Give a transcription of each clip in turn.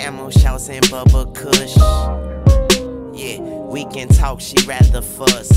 Camel shouts and bubble kush. Yeah, we can talk, she rather fuss.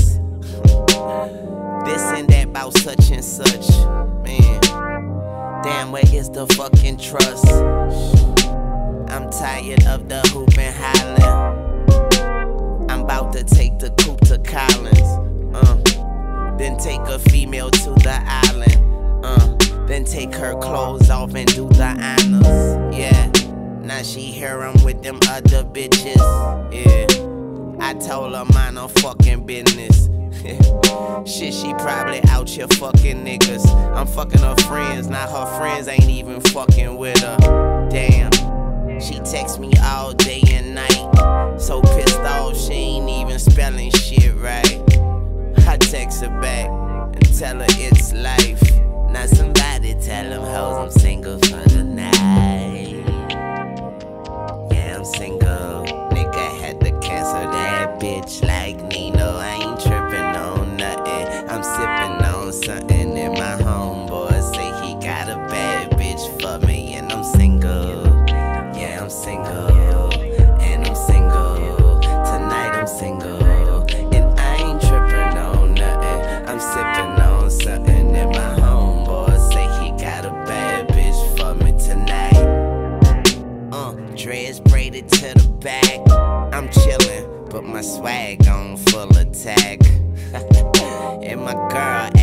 This and that about such and such. Man, damn, where is the fucking trust? I'm tired of the hoop and hollering. I'm about to take the coupe to Collins. Then take a female to the island. Then take her clothes off and do the honors. Yeah, now she here, I'm with them other bitches. Yeah, I told her mind her fucking business. Shit, she probably out here fucking niggas. I'm fucking her friends, now her friends ain't even fucking with her. Damn, she texts me all day and night. So pissed off, she ain't even spelling shit right. I text her back and tell her it's life. Now somebody tell them hoes I'm single for the night. Yeah, I'm single. Nigga had to cancel that bitch like Nino. I ain't tripping on nothing. I'm sipping on something and my homeboy say he got a bad bitch for me. And I'm single. Yeah, I'm single. And I'm single. Tonight I'm single. And I ain't tripping on nothing. I'm sipping on something and my homeboy say he got a bad bitch for me tonight. Dreads braided to the back. I'm chillin', but my swag on full attack. And my girl